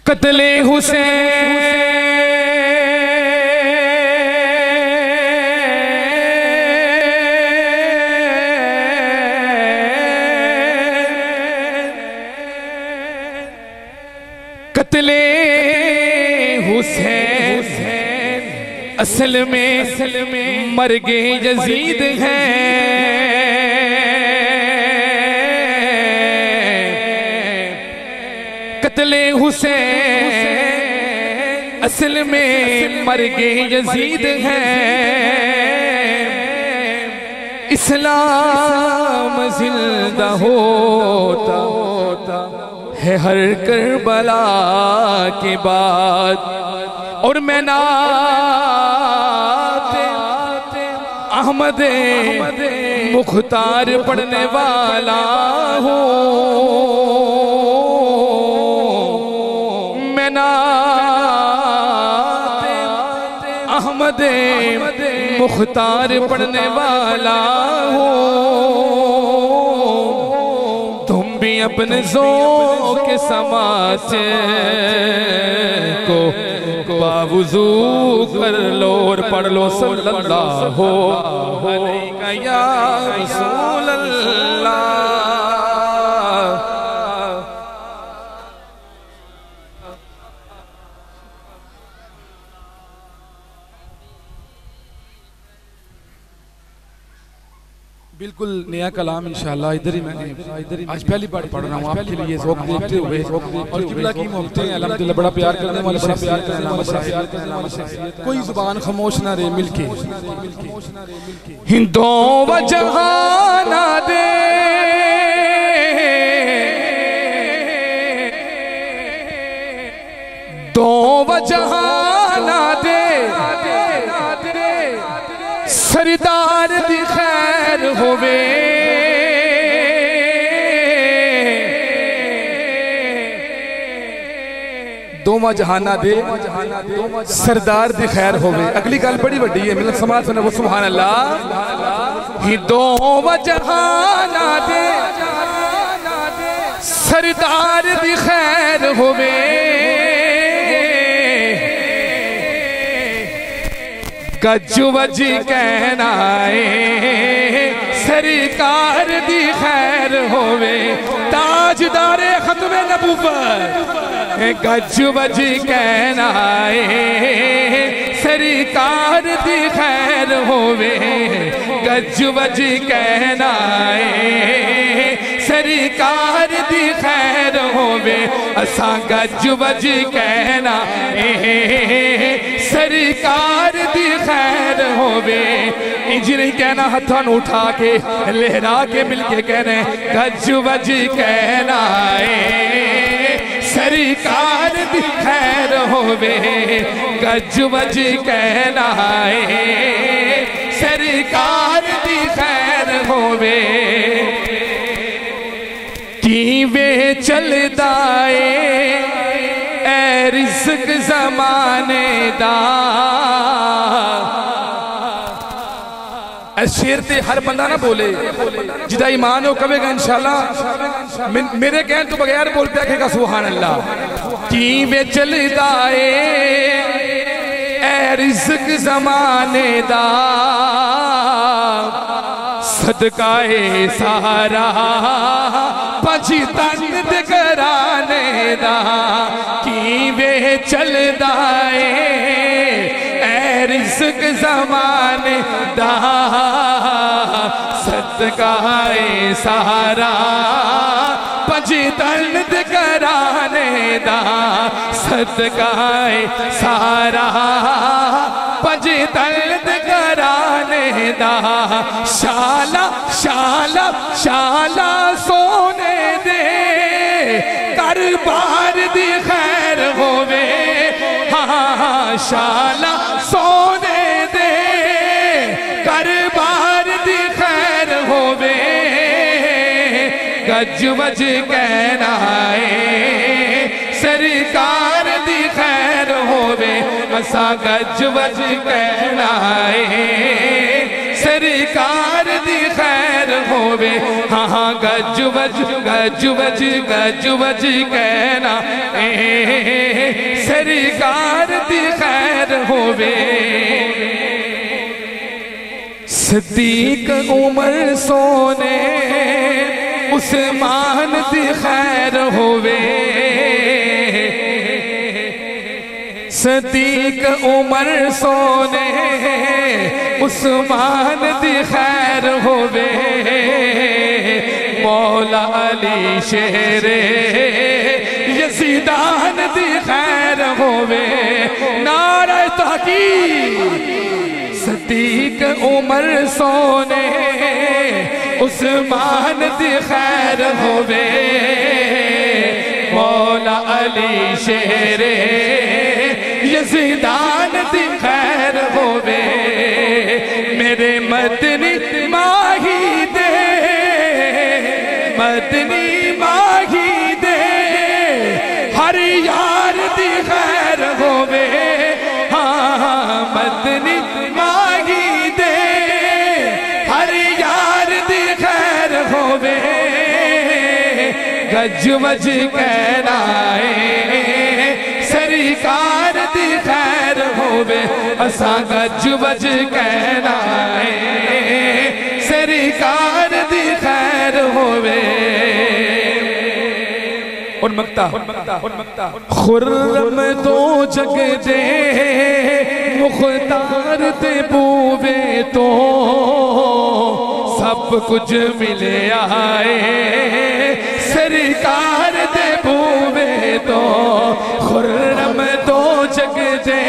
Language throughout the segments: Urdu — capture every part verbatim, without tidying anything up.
قتل حسین قتل حسین اصل میں مرگ یزید ہے قتل حسین اصل میں مرگ یزید ہے اسلام زندہ ہوتا ہے ہر کربلا کے بعد اور میں نعت احمد مختار پڑھنے والا ہوں میں نعت احمد مختار پڑھنے والا ہوں تم بھی اپنے ذوق کے سماعت کو باوضو کر لو اور پڑھ لو صلی اللہ علیہ یا رسول اللہ بالکل نیا کلام انشاءاللہ ادھر ہی میں نے آج پہلی بار پڑھ رہا ہوں آپ کے لیے ذوق دیکھتے ہوئے اور قبلہ کی محبتیں الحمدللہ بڑا پیار کرنے والے شخصیت کوئی زبان خاموش نہ رہے مل کے ہندوں و جہانا دے دو و جہانا دے سردار دی خیر ہوئے دوما جہانا دے سردار دی خیر ہوئے اگلی گال بڑی بڑی ہے ملک سماعت سنے وہ سبحان اللہ ہی دوما جہانا دے سردار دی خیر ہوئے گجو وجی کہنا ہے سرکار دی خیر ہوئے تاجدار ختم نبوت گجو وجی کہنا ہے سرکار دی خیر ہوئے گجو وجی کہنا ہے سرکار دی خیر ہوئے اساں گجو وجی کہنا ہے سرکار دی خیر ہوئے انجی نہیں کہنا ہتھان اٹھا کے لہرا کے مل کے کہنے گجو وجی کہنا ہے سرکار دی خیر ہوئے گجو وجی کہنا ہے سرکار دی خیر ہوئے کیوے چل دائے اے رزق زمانے دا اس شیر تے ہر بندہ نہ بولے جدہ ایمان ہو کبھے گا انشاءاللہ میرے کہن تو بغیر بول پہ کہے گا سبحان اللہ کیوے چل دائے اے رزق زمانے دا صدقائے سارا پجی تند کرانے دا کیوے چل دائے اے رزق زمانے دا صدقائے سارا پجی تند کرانے دا صدقائے سارا پجی تند کرانے دا شالا شالا شالا سونے دے کربار دی خیر ہوئے ہاں شالا سونے دے کربار دی خیر ہوئے گج وج کہنا ہے سرکار دی خیر ہوئے اسا گج وج کہنا ہے سرکار دی خیر ہووے ہاں ہاں گج وج گج وج گج وج کہنا اے سرکار دی خیر ہووے صدیق عمر سونے عثمان دی خیر ہووے صدیق عمر سونے عثمان دی خیر ہووے مولا علی شیر یزیدان دی خیر ہووے نعرہ تحقیق صدیق عمر سونے عثمان دی خیر ہووے مولا علی شیر یزیدان دی خیر ہووے میرے مدنی ماہی دے مدنی ماہی دے ہر یار دی خیر ہووے ہاں مدنی ماہی دے ہر یار دی خیر ہووے گج وج کہنا ہے سرکار دی خیر ہووے اساں گج وج کہنا ہے سرکار دی خیر ہووے ان مکتا خرم تو جگ دے مختار تے بووے تو سب کچھ ملے آئے سرکار دے بووے تو خرم تو جگ دے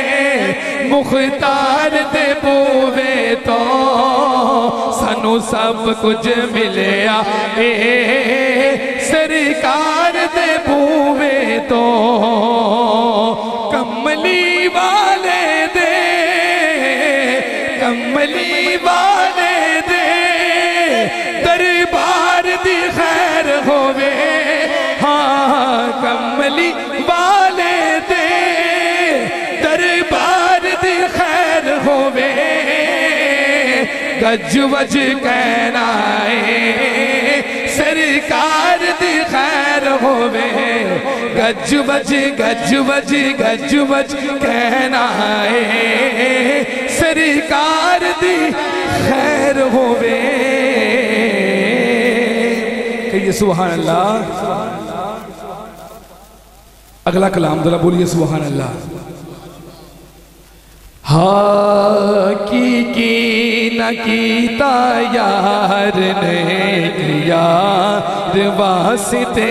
مختار دے بووے تو سانو سب کچھ ملے آئے سرکار دے بووے تو کملی والے دے کملی والے دے دربار دی خیر ہووے ہاں کملی والے دے دربار دی خیر ہووے گج وج کہنا ہے سرکار دی خیر ہووے گج وج گج وج گج وج کہنا ہے سرکار دی خیر ہووے کہیے سبحان اللہ اگلا کلام دلہ بولیے سبحان اللہ حقیقی نہ کیتا یار نے یار واسطے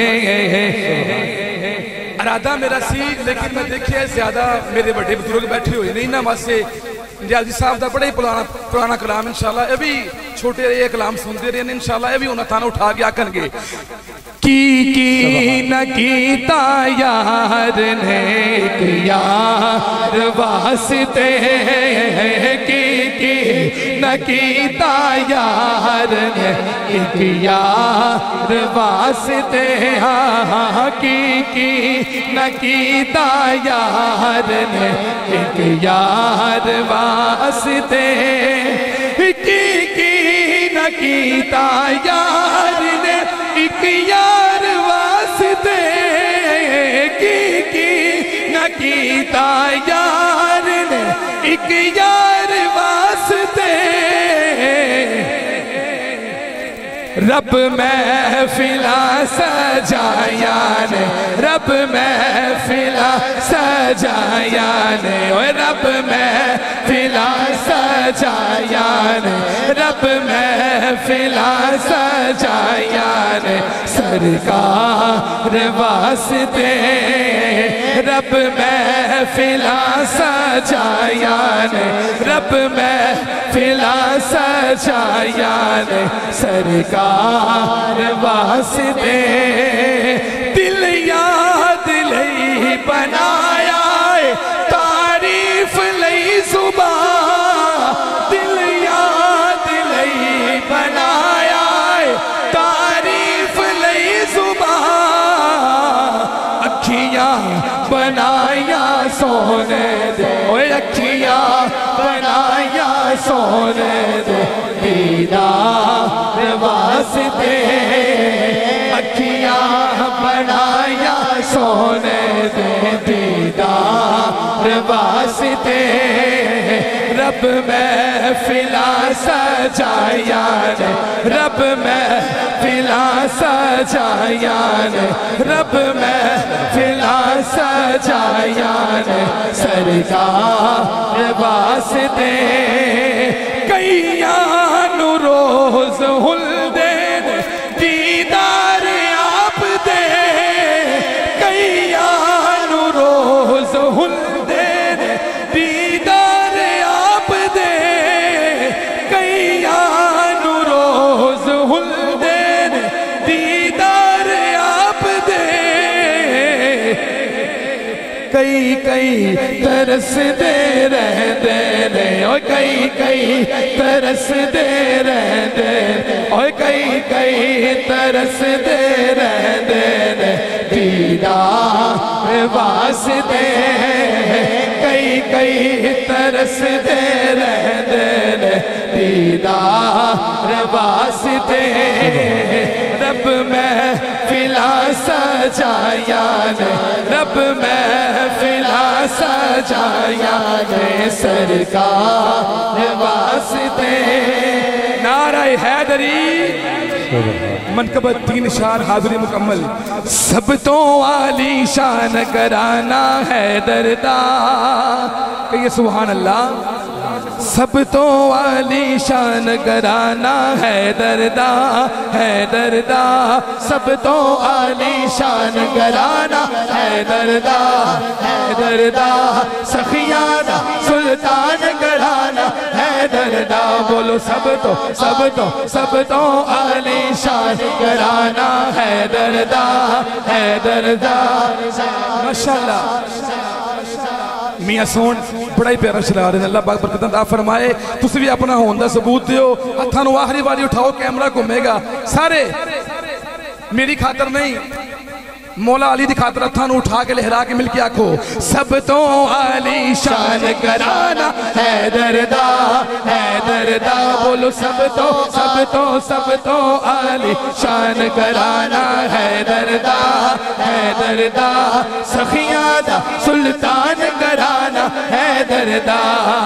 ارادہ میرا سی لیکن میں دیکھئے زیادہ میرے بڑے بزرگ بیٹھے ہوئے نہیں نا واسے جازی صاحب دا بڑا ہی پرانا کلام انشاءاللہ ابھی چھوٹے رہے کلام سنتے رہے انشاءاللہ ابھی انہاں تھانا اٹھا گیا کنگے کی کی نہ کیتا یار نیک یار واسطے کی کی نہ کیتا یار نیک یار واسطے کی کی نہ کیتا یار نیک یار واسطے کی کی نہ کیتا یار نیک یار واسطے کی کی نہ کیتا یار نے ایک یار واسطے رب محفلاں سجایا نے رب محفلاں سجایا نے رب محفلاں سجایا نے رب محفلاں سجایا نے سرکار واسطے رب محفلاں سجایا نے رب محفلاں سجایا نے سرکار واسطے دل یاد لئی بنایا تعریف لئی زبان دل یاد لئی بنایا تعریف لئی زبان اکھیاں بنایا سونے دے اوے اکھیاں بنایا سونے دے دیدار واسطے اکھیاں بنایا سونے دے دیدار واسطے رب محفلاں سجایا نے رب محفلاں سجایا نے رب محفلاں سجایا نے سرکار واسطے کئیاں نو روز ہلدین دیدار آپ دے کئیاں نو روز ہلدین دیدار آپ دے کئیاں نو روز ہلدین دیدار آپ دے کئی کئی ترس دے رہ دے اوہ کئی کئی ترس دے رہ دے اوہ کئی کئی ترس دے رہ دے دیدار واسطے کئی کئی ترس دے رہ دے دیدار واسطے رب محفلاں سجایا نے رب محفلاں سجایا نے سرکار واسطے نعرہ حیدری منقبت تین شار حاضری مکمل سب تو عالی شان گرانا حیدر دا کہیے سبحان اللہ سب تو عالی شان گرانا حیدر دا حیدر دا سب تو عالی شان گرانا حیدر دا حیدر دا سخیاں دا سلطان گرانا حیدر دا بولو سب تو سب تو سب تو عالی شان گرانا حیدر دا حیدر دا ماشاءاللہ میاں سون بڑا ہی پیارا چلا رہے ہیں اللہ پاک برکت عطا فرمائے تسی بھی اپنا ہوندہ ثبوت دیو ہتھانو آخری باری اٹھاؤ کیمرہ گھومے گا سارے میری خاطر نہیں مولا علی دی خاطر ہتھانو اٹھا کے لہرا کے مل کے آکھو سب تو عالی شان گرانا حیدر دا حیدر دا بولو سب تو سب تو سب تو عالی شان گرانا حیدر دا حیدر دا سخیاں دا سلطان گرانا حیدر دا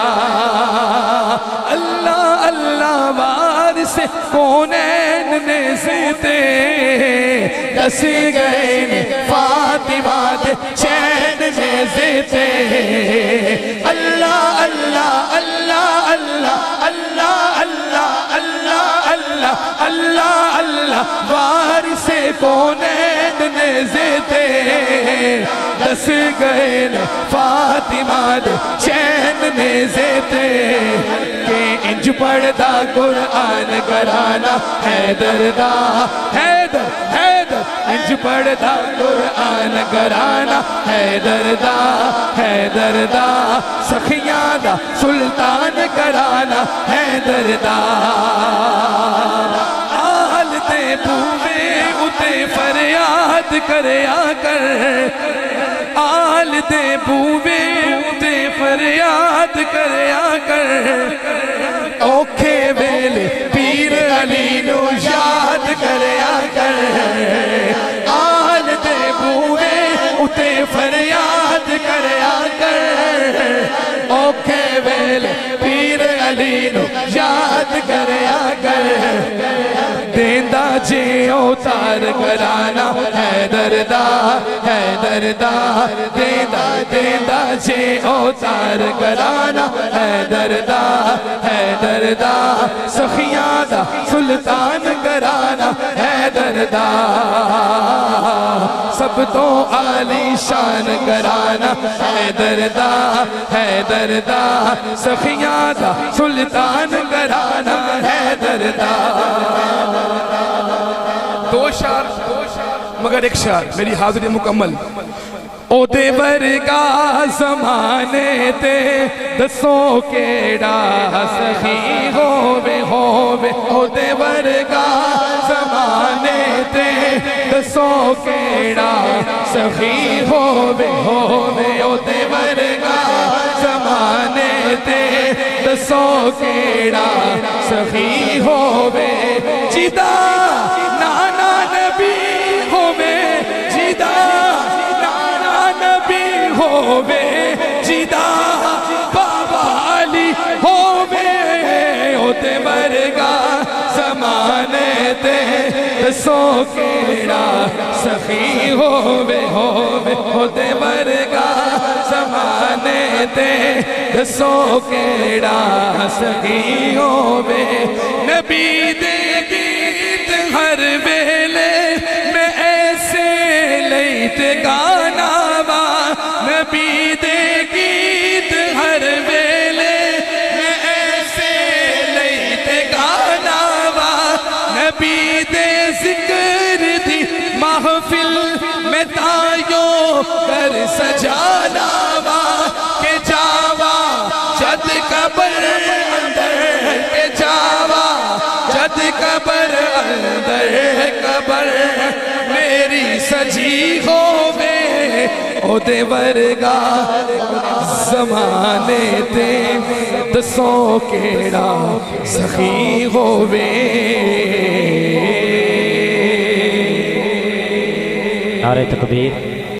اللہ اللہ وارث کونین نزتے دس گئے فاطمہ دے چین نزتے اللہ اللہ اللہ اللہ اللہ اللہ اللہ اللہ اللہ اللہ وارث کونین نزتے دس گئے فاطمہ دے چین نزتے کہ انج پڑھدا قرآن گرانا حیدر دا حیدر حیدر انج پڑھدا قرآن گرانا حیدر دا حیدر دا سخیاں دا سلطان گرانا حیدر دا آل تے بھومے اتے فریاد کریا کر آل تے بھومے اتے فریاد کریا کر اوکھے ویلے پیر علی نو یاد کریا کر آل دے بوئے اتے فریاد کریا کر اوکھے ویلے پیر علی نو یاد کریا کر دیندہ جے اوتار گرانا حیدر دا حیدر دا دیندہ دیندہ جے اوتار گرانا حیدر دا حیدر دا سخیاں دا سلطان گرانا حیدر دا سب تو عالی شان گرانا حیدر دا حیدر دا سخیاں دا سلطان گرانا حیدر دا دو شار مگر ایک شار میری حاضری مکمل او دے ورگا زمانے تے دسوں کیڑا سخی ہووے ہووے او دے ورگا زمانے تے دسوں کیڑا سخی ہووے ہووے او دے ورگا زمانے زمانے تے دسو کیڑا سخی ہووے جدا نانا نبی ہووے جدا نانا نبی ہووے جدا بابا علی ہووے او تے ورگا زمانے تے دسو کیڑا سخی ہووے ہووے او تے ورگا زمانے تے دسو کیڑا سخی ہووے نبی دے گیت ہر ویلے میں ایسے لیتے گانا وا نبی دے گیت ہر ویلے میں ایسے لیتے گانا وا نبی دے ذکر دی محفل میں تائیوں کر سجانا وا کہ جاوا جد قبر اندر کہ جاوا جد قبر اندر قبر میری سجی ہووے او دے ورگا زمانے تے دسو کیڑا سخی ہووے نعرہ تکبیر